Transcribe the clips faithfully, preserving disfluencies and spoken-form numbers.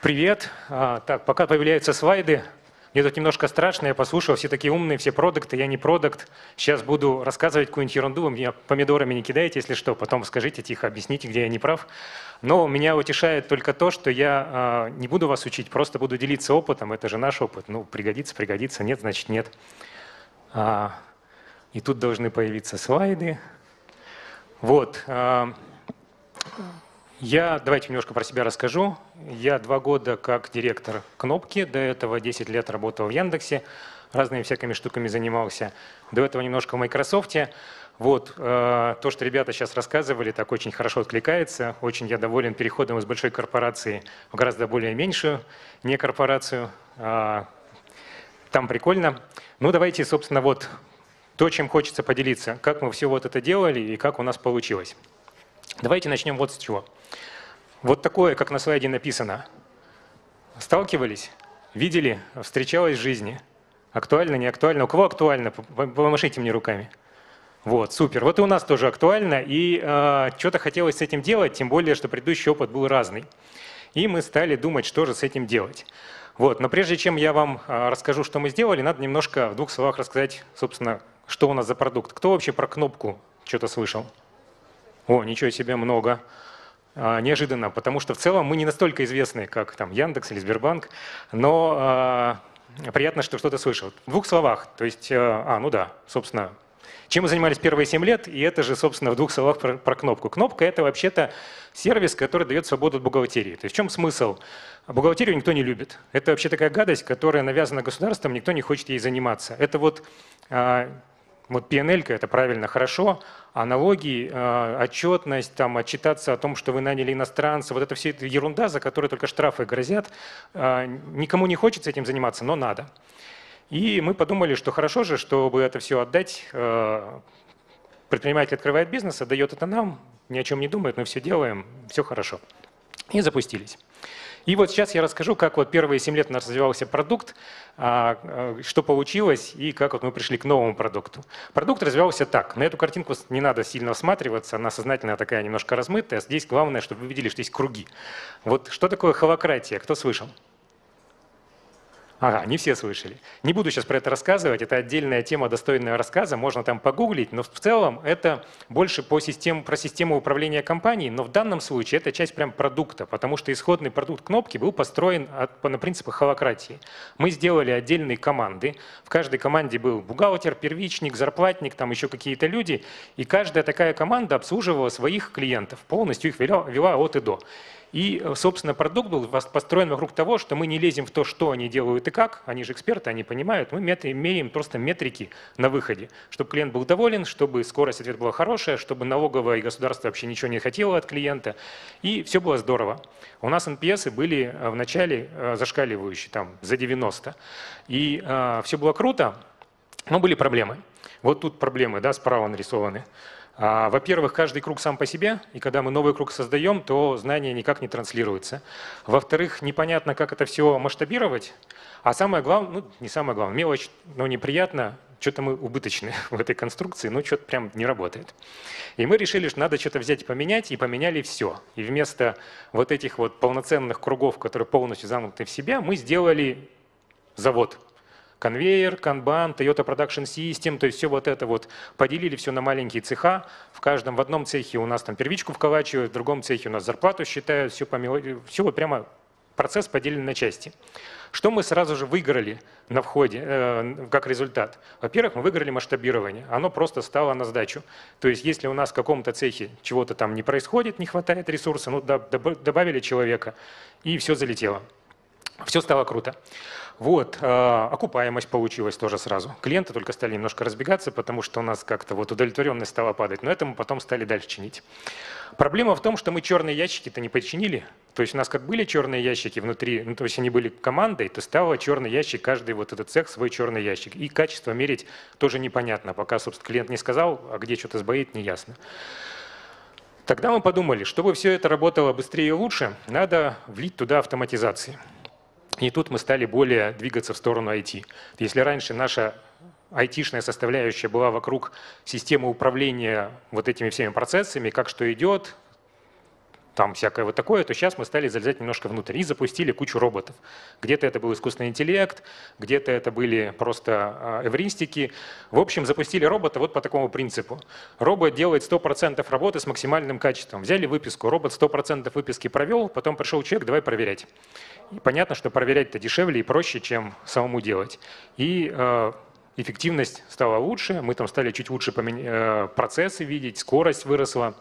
Привет. А, так, пока появляются слайды, мне тут немножко страшно, я послушал, все такие умные, все продукты, я не продукт. Сейчас буду рассказывать какую-нибудь ерунду, вы меня помидорами не кидайте, если что, потом скажите тихо, объясните, где я не прав. Но меня утешает только то, что я а, не буду вас учить, просто буду делиться опытом, это же наш опыт. Ну, пригодится, пригодится, нет, значит нет. А, и тут должны появиться слайды. Вот. А, Я, давайте немножко про себя расскажу. Я два года как директор Кнопки, до этого десять лет работал в Яндексе, разными всякими штуками занимался. До этого немножко в Майкрософте. Вот, э, то, что ребята сейчас рассказывали, так очень хорошо откликается. Очень я доволен переходом из большой корпорации в гораздо более меньшую, не корпорацию. Э, там прикольно. Ну, давайте, собственно, вот то, чем хочется поделиться. Как мы все вот это делали и как у нас получилось. Давайте начнем вот с чего. Вот такое, как на слайде написано. Сталкивались, видели, встречалось в жизни. Актуально, не актуально? У кого актуально? Помашите мне руками. Вот, супер. Вот и у нас тоже актуально. И э, что-то хотелось с этим делать, тем более, что предыдущий опыт был разный. И мы стали думать, что же с этим делать. Вот, но прежде чем я вам э, расскажу, что мы сделали, надо немножко в двух словах рассказать, собственно, что у нас за продукт. Кто вообще про Кнопку что-то слышал? О, ничего себе, много. А, неожиданно, потому что в целом мы не настолько известны, как там Яндекс или Сбербанк, но а, приятно, что что-то слышал. В двух словах, то есть, а, а, ну да, собственно, чем мы занимались первые семь лет, и это же, собственно, в двух словах про, про Кнопку. Кнопка – это вообще-то сервис, который дает свободу от бухгалтерии. То есть в чем смысл? Бухгалтерию никто не любит. Это вообще такая гадость, которая навязана государством, никто не хочет ей заниматься. Это вот… А, Вот пи эн эль-ка – это правильно, хорошо, а налоги, отчетность, там, отчитаться о том, что вы наняли иностранца, вот это все это ерунда, за которую только штрафы грозят. Никому не хочется этим заниматься, но надо. И мы подумали, что хорошо же, чтобы это все отдать. Предприниматель открывает бизнес, отдает это нам, ни о чем не думает, мы все делаем, все хорошо. И запустились. И вот сейчас я расскажу, как вот первые семь лет у нас развивался продукт, что получилось и как вот мы пришли к новому продукту. Продукт развивался так. На эту картинку не надо сильно всматриваться, она сознательно такая немножко размытая. Здесь главное, чтобы вы видели, что есть круги. Вот что такое холакратия? Кто слышал? Ага, не все слышали. Не буду сейчас про это рассказывать, это отдельная тема, достойная рассказа, можно там погуглить, но в целом это больше по систем, про систему управления компанией, но в данном случае это часть прям продукта, потому что исходный продукт Кнопки был построен от, на принципах холакратии. Мы сделали отдельные команды, в каждой команде был бухгалтер, первичник, зарплатник, там еще какие-то люди, и каждая такая команда обслуживала своих клиентов, полностью их вела, вела от и до. И, собственно, продукт был построен вокруг того, что мы не лезем в то, что они делают и как, они же эксперты, они понимают, мы имеем просто метрики на выходе, чтобы клиент был доволен, чтобы скорость ответа была хорошая, чтобы налоговое и государство вообще ничего не хотело от клиента, и все было здорово. У нас эн пи эсы были в начале зашкаливающие, там, за девяносто, и э, все было круто, но были проблемы. Вот тут проблемы, да, справа нарисованы. Во-первых, каждый круг сам по себе, и когда мы новый круг создаем, то знания никак не транслируются. Во-вторых, непонятно, как это все масштабировать. А самое главное, ну не самое главное, мелочь, но неприятно, что-то мы убыточны в этой конструкции, но что-то прям не работает. И мы решили, что надо что-то взять и поменять, и поменяли все. И вместо вот этих вот полноценных кругов, которые полностью замкнуты в себя, мы сделали завод. Конвейер, канбан, Toyota Production System, то есть все вот это вот поделили все на маленькие цеха. В каждом, в одном цехе у нас там первичку вколачивают, в другом цехе у нас зарплату считают, все, по мелодии, все вот прямо процесс поделен на части. Что мы сразу же выиграли на входе, э, как результат? Во-первых, мы выиграли масштабирование, оно просто стало на сдачу. То есть если у нас в каком-то цехе чего-то там не происходит, не хватает ресурса, ну добавили человека и все залетело. Все стало круто. Вот, э, окупаемость получилась тоже сразу. Клиенты только стали немножко разбегаться, потому что у нас как-то вот удовлетворенность стала падать, но это мы потом стали дальше чинить. Проблема в том, что мы черные ящики-то не починили. То есть у нас как были черные ящики внутри, ну, то есть они были командой, то стало черный ящик, каждый вот этот цех свой черный ящик. И качество мерить тоже непонятно, пока, собственно, клиент не сказал, а где что-то сбоит, неясно. Тогда мы подумали, чтобы все это работало быстрее и лучше, надо влить туда автоматизации. И тут мы стали более двигаться в сторону ай ти. Если раньше наша айтишная составляющая была вокруг системы управления вот этими всеми процессами, как что идет, там всякое вот такое, то сейчас мы стали залезать немножко внутрь и запустили кучу роботов. Где-то это был искусственный интеллект, где-то это были просто эвристики. В общем, запустили робота вот по такому принципу. Робот делает сто процентов работы с максимальным качеством. Взяли выписку, робот сто процентов выписки провел, потом пришел человек, давай проверять. И понятно, что проверять-то дешевле и проще, чем самому делать. И э, эффективность стала лучше, мы там стали чуть лучше помен... э, процессы видеть, скорость выросла.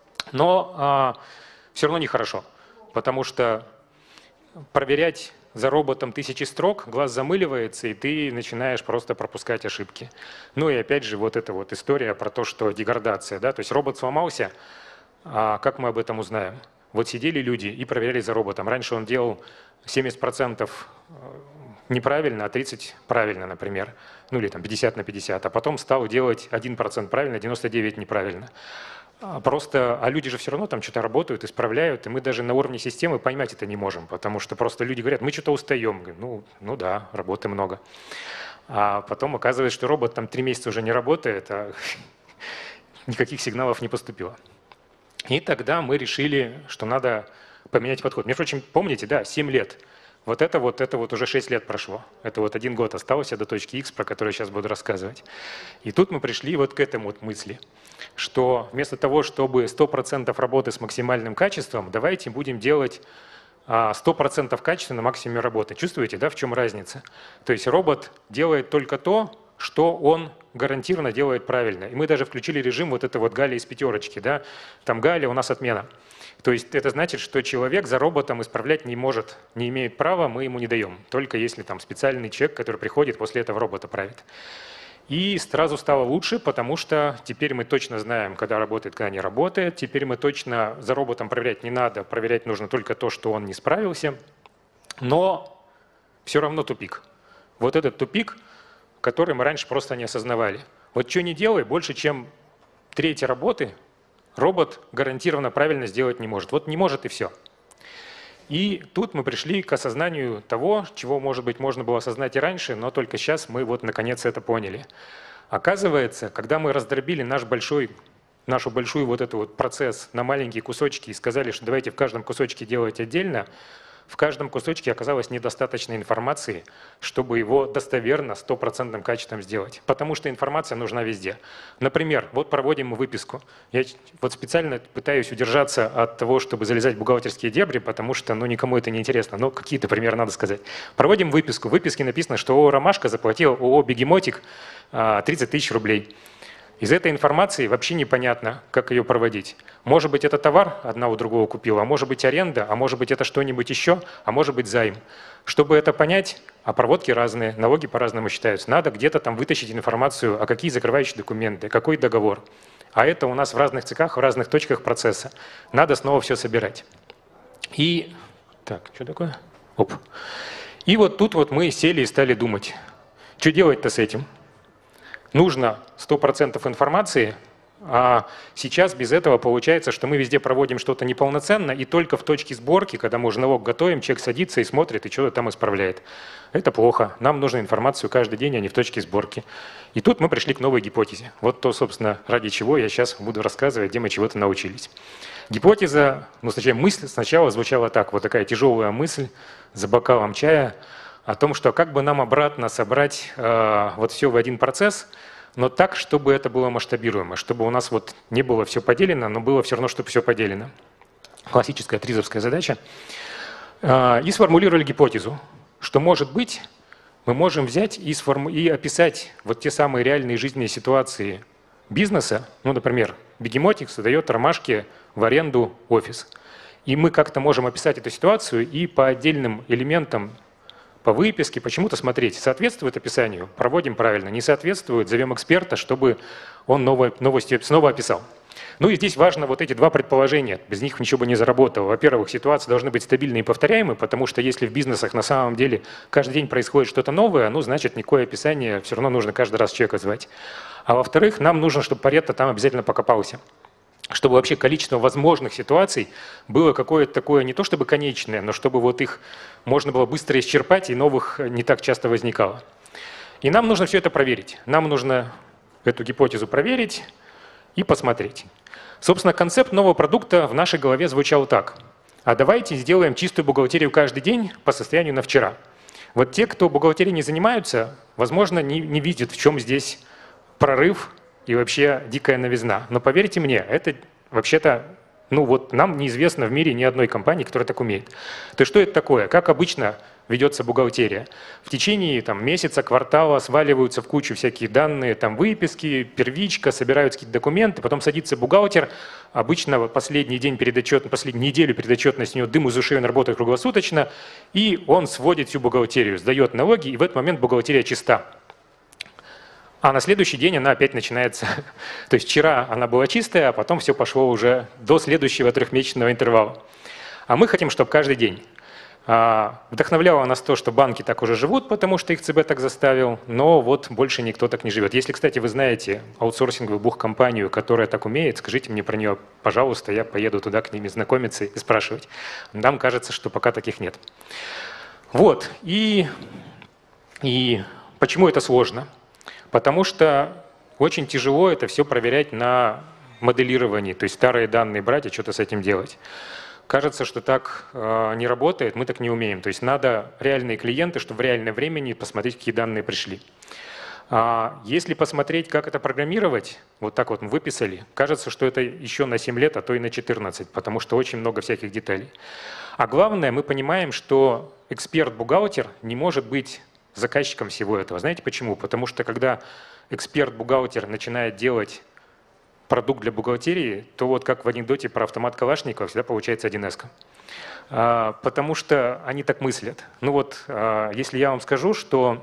Но э, все равно нехорошо, потому что проверять за роботом тысячи строк, глаз замыливается, и ты начинаешь просто пропускать ошибки. Ну и опять же вот эта вот история про то, что деградация, да, то есть робот сломался, а как мы об этом узнаем? Вот сидели люди и проверяли за роботом. Раньше он делал семьдесят процентов неправильно, а тридцать процентов правильно, например, ну или там пятьдесят на пятьдесят, а потом стал делать один процент правильно, девяносто девять процентов неправильно. Просто, а люди же все равно там что-то работают, исправляют, и мы даже на уровне системы поймать это не можем, потому что просто люди говорят, мы что-то устаем. Говорим, ну, ну да, работы много. А потом оказывается, что робот там три месяца уже не работает, а никаких сигналов не поступило. И тогда мы решили, что надо поменять подход. Между прочим, помните, да, семь лет. Вот это вот, это вот уже шесть лет прошло. Это вот один год остался до точки X, про которую я сейчас буду рассказывать. И тут мы пришли вот к этому вот мысли, что вместо того, чтобы сто процентов работы с максимальным качеством, давайте будем делать сто процентов качества на максимуме работы. Чувствуете, да, в чем разница? То есть робот делает только то, что он гарантированно делает правильно. И мы даже включили режим вот это вот Галя из пятерочки. Да? Там Галя, у нас отмена. То есть это значит, что человек за роботом исправлять не может, не имеет права, мы ему не даем. Только если там специальный человек, который приходит, после этого робота правит. И сразу стало лучше, потому что теперь мы точно знаем, когда работает, когда не работает. Теперь мы точно за роботом проверять не надо, проверять нужно только то, что он не справился. Но все равно тупик. Вот этот тупик, который мы раньше просто не осознавали. Вот что ни делай, больше чем треть работы робот гарантированно правильно сделать не может. Вот не может и все. И тут мы пришли к осознанию того, чего, может быть, можно было осознать и раньше, но только сейчас мы вот наконец это поняли. Оказывается, когда мы раздробили наш большой, нашу большую вот эту вот процесс на маленькие кусочки и сказали, что давайте в каждом кусочке делать отдельно, в каждом кусочке оказалось недостаточно информации, чтобы его достоверно, стопроцентным качеством сделать. Потому что информация нужна везде. Например, вот проводим мы выписку. Я вот специально пытаюсь удержаться от того, чтобы залезать в бухгалтерские дебри, потому что ну, никому это не интересно. Но какие-то примеры надо сказать. Проводим выписку. В выписке написано, что ООО «Ромашка» заплатила ООО «Бегемотик» тридцать тысяч рублей. Из этой информации вообще непонятно, как ее проводить. Может быть, это товар одна у другого купила, а может быть аренда, а может быть это что-нибудь еще, а может быть займ. Чтобы это понять, а проводки разные, налоги по-разному считаются, надо где-то там вытащить информацию, а какие закрывающие документы, какой договор. А это у нас в разных цехах, в разных точках процесса. Надо снова все собирать. И, так, что такое? Оп. И вот тут вот мы сели и стали думать, что делать-то с этим? Нужно сто процентов информации, а сейчас без этого получается, что мы везде проводим что-то неполноценно, и только в точке сборки, когда мы уже налог готовим, человек садится и смотрит, и что-то там исправляет. Это плохо. Нам нужно информацию каждый день, а не в точке сборки. И тут мы пришли к новой гипотезе. Вот то, собственно, ради чего я сейчас буду рассказывать, где мы чего-то научились. Гипотеза, ну, сначала мысль сначала звучала так, вот такая тяжелая мысль за бокалом чая, о том, что как бы нам обратно собрать э, вот все в один процесс, но так, чтобы это было масштабируемо, чтобы у нас вот не было все поделено, но было все равно, чтобы все поделено. Классическая тризовская задача. Э, и сформулировали гипотезу, что, может быть, мы можем взять и, сформу... и описать вот те самые реальные жизненные ситуации бизнеса. Ну, например, Бегемотик сдает Ромашке в аренду офис. И мы как-то можем описать эту ситуацию и по отдельным элементам по выписке почему-то смотреть, соответствует описанию, проводим правильно, не соответствует, зовем эксперта, чтобы он новое, новости снова описал. Ну и здесь важно вот эти два предположения, без них ничего бы не заработало. Во-первых, ситуации должны быть стабильные и повторяемые, потому что если в бизнесах на самом деле каждый день происходит что-то новое, ну значит никакое описание все равно нужно каждый раз человека звать. А во-вторых, нам нужно, чтобы Паретто там обязательно покопался. Чтобы вообще количество возможных ситуаций было какое-то такое, не то чтобы конечное, но чтобы вот их можно было быстро исчерпать и новых не так часто возникало. И нам нужно все это проверить. Нам нужно эту гипотезу проверить и посмотреть. Собственно, концепт нового продукта в нашей голове звучал так. А давайте сделаем чистую бухгалтерию каждый день по состоянию на вчера. Вот те, кто бухгалтерией не занимаются, возможно, не, не видят, в чем здесь прорыв и вообще дикая новизна. Но поверьте мне, это вообще-то, ну вот нам неизвестно в мире ни одной компании, которая так умеет. То есть что это такое? Как обычно ведется бухгалтерия? В течение там, месяца, квартала сваливаются в кучу всякие данные, там выписки, первичка, собираются какие-то документы, потом садится бухгалтер, обычно последний день перед отчетом, последнюю неделю перед отчетностью у него дым из ушей, он работает круглосуточно, и он сводит всю бухгалтерию, сдает налоги, и в этот момент бухгалтерия чиста. А на следующий день она опять начинается. То есть вчера она была чистая, а потом все пошло уже до следующего трехмесячного интервала. А мы хотим, чтобы каждый день. Вдохновляло нас то, что банки так уже живут, потому что их ЦБ так заставил, но вот больше никто так не живет. Если, кстати, вы знаете аутсорсинговую бухкомпанию, которая так умеет, скажите мне про нее, пожалуйста, я поеду туда к ними знакомиться и спрашивать. Нам кажется, что пока таких нет. Вот. И, и почему это сложно? Потому что очень тяжело это все проверять на моделировании, то есть старые данные брать и что-то с этим делать. Кажется, что так э, не работает, мы так не умеем. То есть надо реальные клиенты, чтобы в реальном времени посмотреть, какие данные пришли. А если посмотреть, как это программировать, вот так вот мы выписали, кажется, что это еще на семь лет, а то и на четырнадцать, потому что очень много всяких деталей. А главное, мы понимаем, что эксперт-бухгалтер не может быть заказчиком всего этого. Знаете почему? Потому что когда эксперт-бухгалтер начинает делать продукт для бухгалтерии, то вот как в анекдоте про автомат Калашникова всегда получается один эс. А, потому что они так мыслят. Ну вот, а, если я вам скажу, что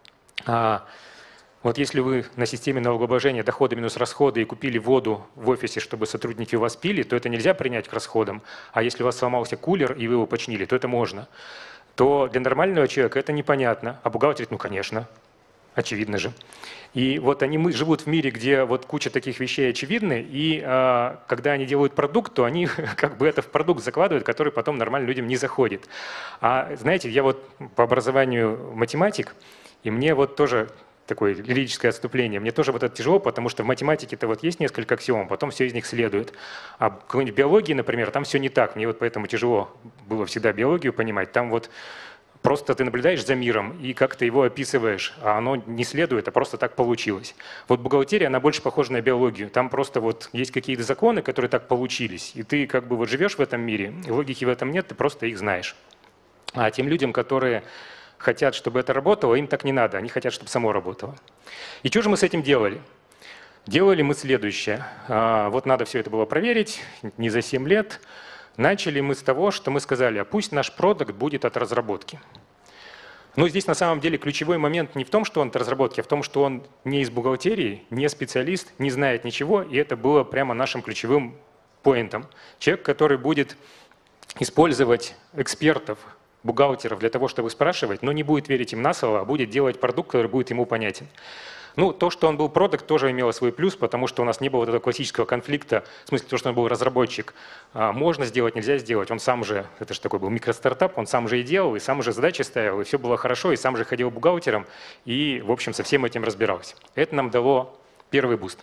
а, вот если вы на системе налогообложения доходы минус расходы и купили воду в офисе, чтобы сотрудники у вас пили, то это нельзя принять к расходам. А если у вас сломался кулер и вы его починили, то это можно. То для нормального человека это непонятно. А бухгалтер говорит, ну конечно, очевидно же. И вот они мы, живут в мире, где вот куча таких вещей очевидны, и а, когда они делают продукт, то они как бы это в продукт закладывают, который потом нормально людям не заходит. А знаете, я вот по образованию математик, и мне вот тоже такое лирическое отступление, мне тоже вот это тяжело, потому что в математике-то вот есть несколько аксиом, потом все из них следует. А в какой-нибудь биологии, например, там все не так, мне вот поэтому тяжело было всегда биологию понимать, там вот просто ты наблюдаешь за миром и как-то его описываешь, а оно не следует, а просто так получилось. Вот бухгалтерия, она больше похожа на биологию. Там просто вот есть какие-то законы, которые так получились, и ты как бы вот живешь в этом мире, и логики в этом нет, ты просто их знаешь. А тем людям, которые хотят, чтобы это работало, им так не надо, они хотят, чтобы само работало. И что же мы с этим делали? Делали мы следующее. Вот надо все это было проверить, не за семь лет. Начали мы с того, что мы сказали, а пусть наш продукт будет от разработки. Но здесь на самом деле ключевой момент не в том, что он от разработки, а в том, что он не из бухгалтерии, не специалист, не знает ничего, и это было прямо нашим ключевым поинтом. Человек, который будет использовать экспертов, бухгалтеров для того, чтобы спрашивать, но не будет верить им на слово, а будет делать продукт, который будет ему понятен. Ну, то, что он был продакт, тоже имело свой плюс, потому что у нас не было вот этого классического конфликта, в смысле, то, что он был разработчик. Можно сделать, нельзя сделать. Он сам же, это же такой был микростартап, он сам же и делал, и сам же задачи ставил, и все было хорошо, и сам же ходил бухгалтером, и, в общем, со всем этим разбирался. Это нам дало первый буст.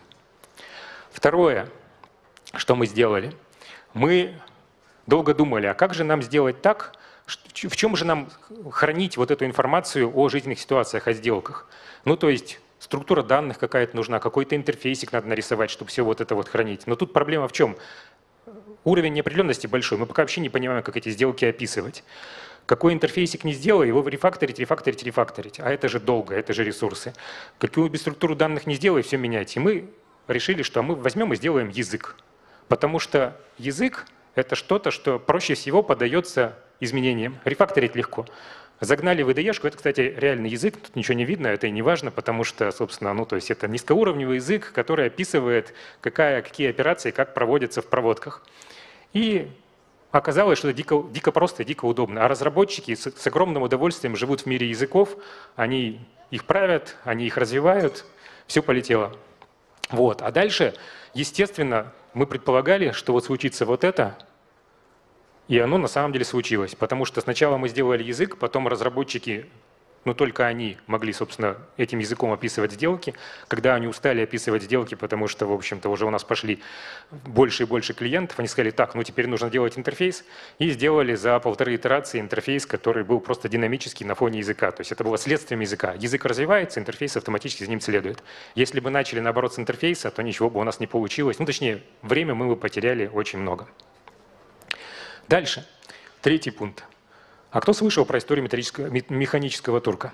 Второе, что мы сделали, мы долго думали, а как же нам сделать так, в чем же нам хранить вот эту информацию о жизненных ситуациях, о сделках? Ну, то есть структура данных какая-то нужна, какой-то интерфейсик надо нарисовать, чтобы все вот это вот хранить. Но тут проблема в чем? Уровень неопределенности большой, мы пока вообще не понимаем, как эти сделки описывать. Какой интерфейсик не сделай, его рефакторить, рефакторить, рефакторить. А это же долго, это же ресурсы. Какую бы структуру данных не сделай, все менять. И мы решили, что мы возьмем и сделаем язык. Потому что язык — это что-то, что проще всего поддается изменениям. Рефакторить легко. Загнали в ай ди и-шку, это, кстати, реальный язык, тут ничего не видно, это и не важно, потому что, собственно, ну, то есть это низкоуровневый язык, который описывает, какая, какие операции, как проводятся в проводках. И оказалось, что это дико, дико просто и дико удобно. А разработчики с, с огромным удовольствием живут в мире языков, они их правят, они их развивают, все полетело. Вот. А дальше, естественно, мы предполагали, что вот случится вот это, и оно на самом деле случилось, потому что сначала мы сделали язык, потом разработчики но только они могли, собственно, этим языком описывать сделки. Когда они устали описывать сделки, потому что, в общем-то, уже у нас пошли больше и больше клиентов, они сказали, так, ну теперь нужно делать интерфейс, и сделали за полторы итерации интерфейс, который был просто динамический на фоне языка. То есть это было следствием языка. Язык развивается, интерфейс автоматически за ним следует. Если бы начали, наоборот, с интерфейса, то ничего бы у нас не получилось. Ну, точнее, время мы бы потеряли очень много. Дальше. Третий пункт. А кто слышал про историю металлического, механического турка?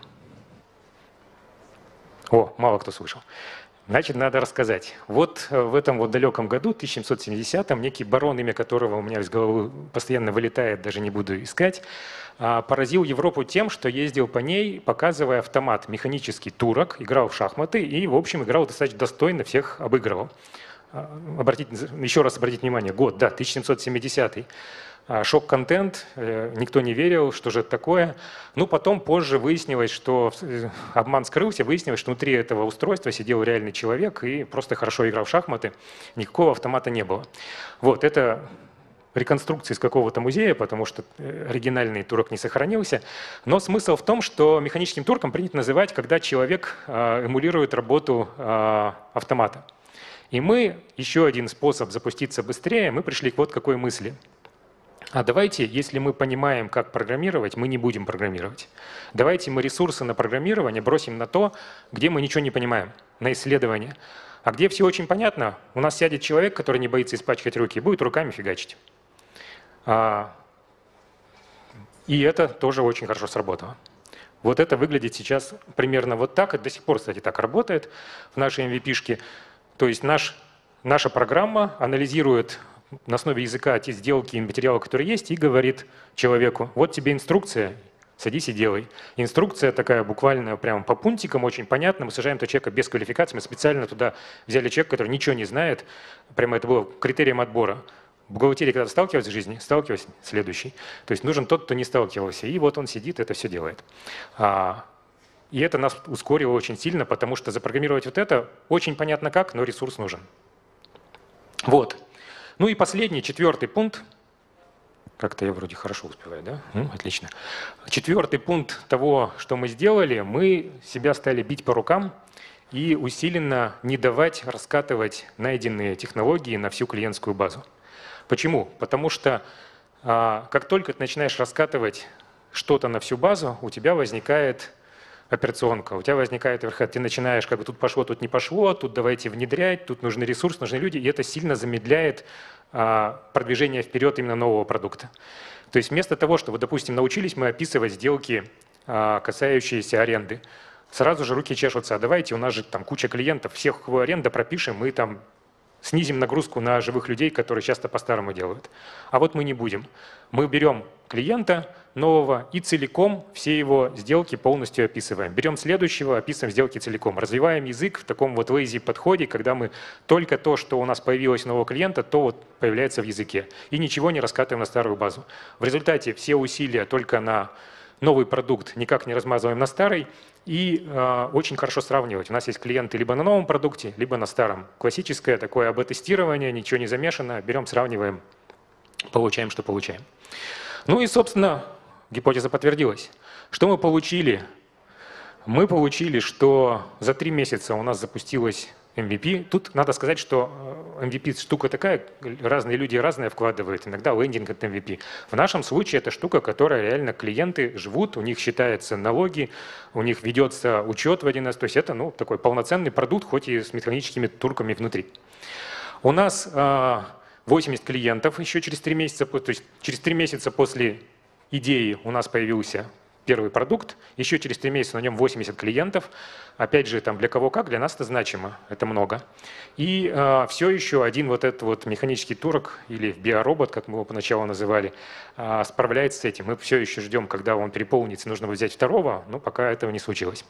О, мало кто слышал. Значит, надо рассказать. Вот в этом вот далеком году, тысяча семьсот семидесятом, некий барон, имя которого у меня из головы постоянно вылетает, даже не буду искать, поразил Европу тем, что ездил по ней, показывая автомат механический турок, играл в шахматы и, в общем, играл достаточно достойно, всех обыгрывал. Обратите, еще раз обратите внимание, год, да, тысяча семьсот семидесятый. Шок-контент, никто не верил, что же это такое. Ну, потом позже выяснилось, что обман скрылся, выяснилось, что внутри этого устройства сидел реальный человек и просто хорошо играл в шахматы, никакого автомата не было. Вот, это реконструкция из какого-то музея, потому что оригинальный турок не сохранился. Но смысл в том, что механическим турком принято называть, когда человек эмулирует работу автомата. И мы, еще один способ запуститься быстрее, мы пришли к вот какой мысли. А давайте, если мы понимаем, как программировать, мы не будем программировать. Давайте мы ресурсы на программирование бросим на то, где мы ничего не понимаем, на исследование. А где все очень понятно, у нас сядет человек, который не боится испачкать руки, и будет руками фигачить. А, и это тоже очень хорошо сработало. Вот это выглядит сейчас примерно вот так, и до сих пор, кстати, так работает в нашей эм ви пи-шке. То есть наш, наша программа анализирует на основе языка те сделки и материалы, которые есть, и говорит человеку, вот тебе инструкция, садись и делай. Инструкция такая буквально прямо по пунктикам, очень понятно. Мы сажаем этого человека без квалификации, мы специально туда взяли человека, который ничего не знает. Прямо это было критерием отбора. В бухгалтерии, когда сталкивалась в жизни, сталкивалась следующий. То есть нужен тот, кто не сталкивался. И вот он сидит, это все делает. И это нас ускорило очень сильно, потому что запрограммировать вот это очень понятно как, но ресурс нужен. Вот. Ну и последний, четвертый пункт. Как-то я вроде хорошо успеваю, да? Ну, отлично. Четвертый пункт того, что мы сделали, мы себя стали бить по рукам и усиленно не давать раскатывать найденные технологии на всю клиентскую базу. Почему? Потому что а, как только ты начинаешь раскатывать что-то на всю базу, у тебя возникает операционка, у тебя возникает оверхед, ты начинаешь, как бы тут пошло, тут не пошло, тут давайте внедрять, тут нужны ресурсы, нужны люди, и это сильно замедляет а, продвижение вперед именно нового продукта. То есть вместо того, чтобы, допустим, научились мы описывать сделки, а, касающиеся аренды, сразу же руки чешутся, а давайте, у нас же там куча клиентов, всех, кого аренда, пропишем, мы там снизим нагрузку на живых людей, которые часто по-старому делают. А вот мы не будем. Мы берем клиента нового и целиком все его сделки полностью описываем. Берем следующего, описываем сделки целиком. Развиваем язык в таком вот lazy подходе, когда мы только то, что у нас появилось у нового клиента, то вот появляется в языке. И ничего не раскатываем на старую базу. В результате все усилия только на новый продукт никак не размазываем на старый. И э, очень хорошо сравнивать. У нас есть клиенты либо на новом продукте, либо на старом. Классическое такое АБ-тестирование, ничего не замешано. Берем, сравниваем, получаем, что получаем. Ну и, собственно, гипотеза подтвердилась. Что мы получили? Мы получили, что за три месяца у нас запустилось эм ви пи. Тут надо сказать, что эм ви пи штука такая, разные люди разное вкладывают. Иногда лендинг это эм ви пи. В нашем случае это штука, которая реально клиенты живут, у них считаются налоги, у них ведется учет в один эс. То есть это ну, такой полноценный продукт, хоть и с механическими турками внутри. У нас восемьдесят клиентов еще через три месяца, то есть через три месяца после идеи у нас появился первый продукт, еще через три месяца на нем восемьдесят клиентов. Опять же, там для кого как, для нас это значимо, это много. И э, все еще один вот этот вот механический турок, или биоробот, как мы его поначалу называли, э, справляется с этим. Мы все еще ждем, когда он переполнится, нужно будет взять второго, но пока этого не случилось.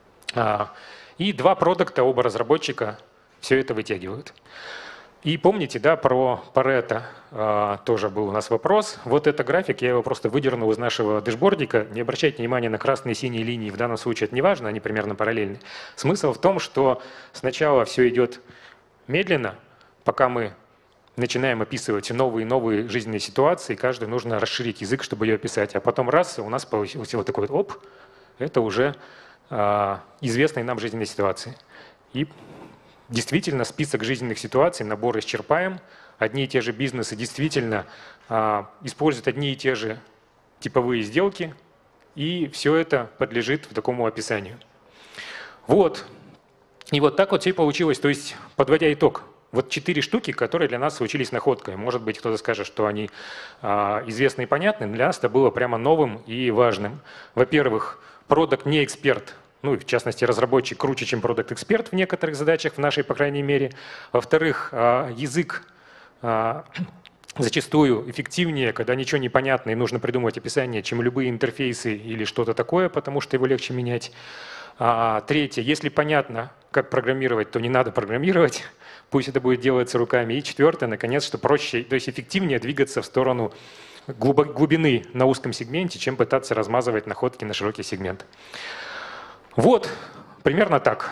А, и два продукта, оба разработчика, все это вытягивают. И помните, да, про Парето э, тоже был у нас вопрос. Вот это график, я его просто выдернул из нашего дэшбордика. Не обращайте внимания на красные и синие линии, в данном случае это не важно, они примерно параллельны. Смысл в том, что сначала все идет медленно, пока мы начинаем описывать новые и новые жизненные ситуации, каждый нужно расширить язык, чтобы ее описать. А потом раз, у нас получился вот такой вот оп, это уже а, известные нам жизненные ситуации. И действительно список жизненных ситуаций, набор исчерпаем. Одни и те же бизнесы действительно а, используют одни и те же типовые сделки, и все это подлежит в такому описанию. Вот. И вот так вот все и получилось. То есть, подводя итог, вот четыре штуки, которые для нас случились находкой. Может быть, кто-то скажет, что они а, известны и понятны. Для нас это было прямо новым и важным. Во-первых, продакт не эксперт, ну и в частности разработчик круче, чем продакт-эксперт в некоторых задачах, в нашей, по крайней мере. Во-вторых, а, язык а, зачастую эффективнее, когда ничего не понятно и нужно придумывать описание, чем любые интерфейсы или что-то такое, потому что его легче менять. А, третье, если понятно, как программировать, то не надо программировать. Пусть это будет делаться руками. И четвертое, наконец, что проще, то есть эффективнее двигаться в сторону глубины на узком сегменте, чем пытаться размазывать находки на широкий сегмент. Вот, примерно так.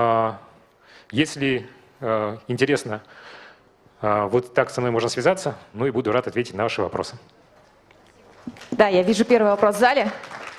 Если интересно, вот так со мной можно связаться, ну и буду рад ответить на ваши вопросы. Да, я вижу первый вопрос в зале.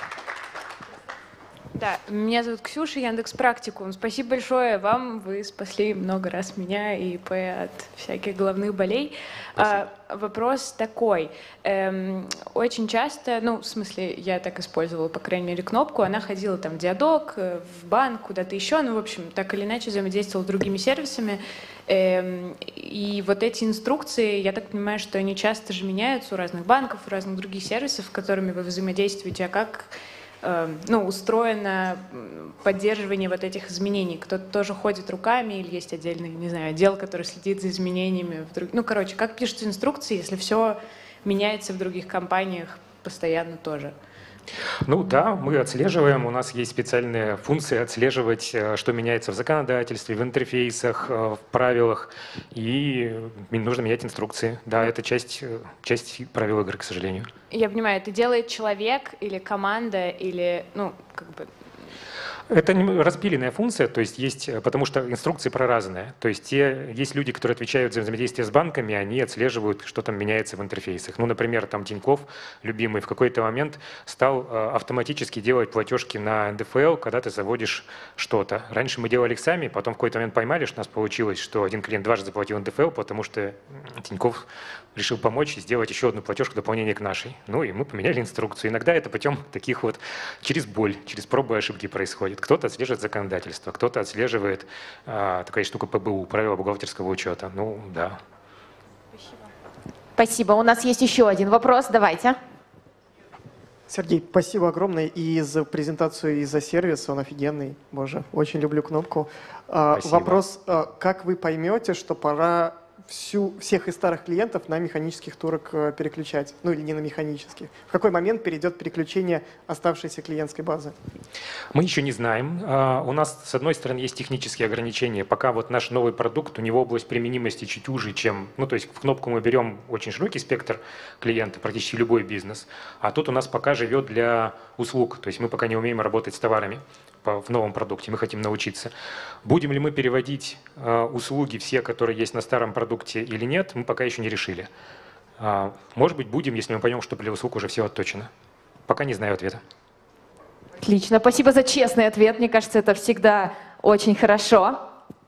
Да, меня зовут Ксюша, Яндекс.Практикум. Спасибо большое вам, вы спасли много раз меня и ИП от всяких головных болей. А, вопрос такой. Эм, очень часто, ну, в смысле, я так использовала, по крайней мере, кнопку, она ходила там в Диадок, в банк, куда-то еще, ну, в общем, так или иначе взаимодействовала с другими сервисами. Эм, и вот эти инструкции, я так понимаю, что они часто же меняются у разных банков, у разных других сервисов, с которыми вы взаимодействуете, а как ну, устроено поддерживание вот этих изменений? Кто-то тоже ходит руками или есть отдельный, не знаю, отдел, который следит за изменениями? В друг... Ну, короче, как пишутся инструкции, если все меняется в других компаниях постоянно тоже? Ну да, мы отслеживаем, у нас есть специальные функции отслеживать, что меняется в законодательстве, в интерфейсах, в правилах, и нужно менять инструкции. Да, это часть, часть правил игры, к сожалению. Я понимаю, это делает человек или команда, или, ну, как бы... Это распиленная функция, то есть есть, потому что инструкции проразные. То есть те, есть люди, которые отвечают за взаимодействие с банками, они отслеживают, что там меняется в интерфейсах. Ну, например, там Тинькофф, любимый, в какой-то момент стал автоматически делать платежки на эн дэ эф эл, когда ты заводишь что-то. Раньше мы делали их сами, потом в какой-то момент поймали, что у нас получилось, что один клиент дважды заплатил эн дэ эф эл, потому что Тинькофф решил помочь и сделать еще одну платежку в дополнение к нашей. Ну и мы поменяли инструкцию. Иногда это путем таких вот через боль, через пробы и ошибки происходит. Кто-то отслеживает законодательство, кто-то отслеживает а, такая штука пэ бэ у, правила бухгалтерского учета. Ну, да. Спасибо. Спасибо. У нас есть еще один вопрос. Давайте. Сергей, спасибо огромное и за презентацию, и за сервис. Он офигенный. Боже, очень люблю кнопку. Спасибо. Вопрос, как вы поймете, что пора всю, всех из старых клиентов на механических турок переключать? Ну или не на механических. В какой момент перейдет переключение оставшейся клиентской базы? Мы еще не знаем. У нас, с одной стороны, есть технические ограничения. Пока вот наш новый продукт, у него область применимости чуть уже, чем... Ну, то есть в кнопку мы берем очень широкий спектр клиента, практически любой бизнес. А тут у нас пока живет для услуг. То есть мы пока не умеем работать с товарами в новом продукте, мы хотим научиться. Будем ли мы переводить э, услуги все, которые есть на старом продукте или нет, мы пока еще не решили. А, может быть, будем, если мы поймем, что для услуг уже все отточено. Пока не знаю ответа. Отлично. Спасибо за честный ответ. Мне кажется, это всегда очень хорошо.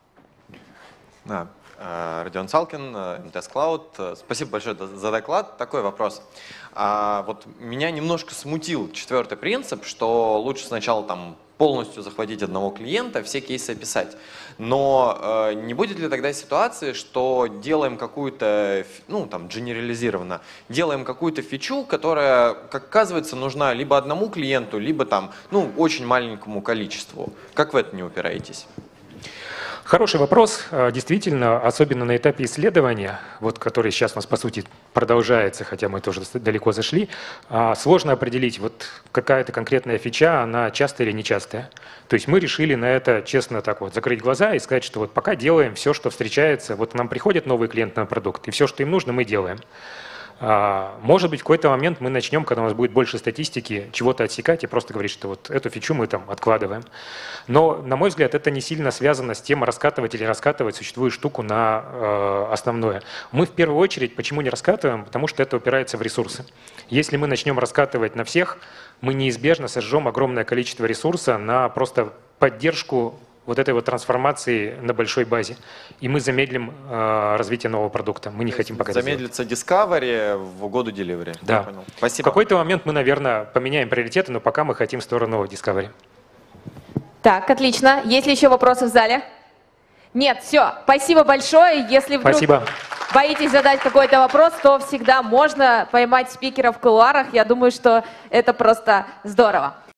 Да. Родион Салкин, эм тэ эс Cloud. Спасибо большое за доклад. Такой вопрос. А вот меня немножко смутил четвертый принцип, что лучше сначала там полностью захватить одного клиента, все кейсы описать. Но э, не будет ли тогда ситуации, что делаем какую-то, ну там, генерализированно, делаем какую-то фичу, которая, как оказывается, нужна либо одному клиенту, либо там, ну, очень маленькому количеству. Как в это не упираетесь? Хороший вопрос. Действительно, особенно на этапе исследования, вот, который сейчас у нас, по сути, продолжается, хотя мы тоже далеко зашли, сложно определить, вот какая-то конкретная фича, она частая или нечастая. То есть мы решили на это, честно, так вот закрыть глаза и сказать, что вот пока делаем все, что встречается. Вот нам приходит новый клиент на продукт, и все, что им нужно, мы делаем. Может быть, в какой-то момент мы начнем, когда у нас будет больше статистики, чего-то отсекать и просто говорить, что вот эту фичу мы там откладываем. Но, на мой взгляд, это не сильно связано с тем, раскатывать или раскатывать существующую штуку на э, основное. Мы в первую очередь почему не раскатываем? Потому что это упирается в ресурсы. Если мы начнем раскатывать на всех, мы неизбежно сожжем огромное количество ресурса на просто поддержку вот этой вот трансформации на большой базе. И мы замедлим э, развитие нового продукта. Мы не хотим пока замедлится Discovery в угоду Delivery. Да. Понял. Спасибо. В какой-то момент мы, наверное, поменяем приоритеты, но пока мы хотим в сторону Discovery. Так, отлично. Есть ли еще вопросы в зале? Нет, все. Спасибо большое. Если вдруг Спасибо. боитесь задать какой-то вопрос, то всегда можно поймать спикера в кулуарах. Я думаю, что это просто здорово.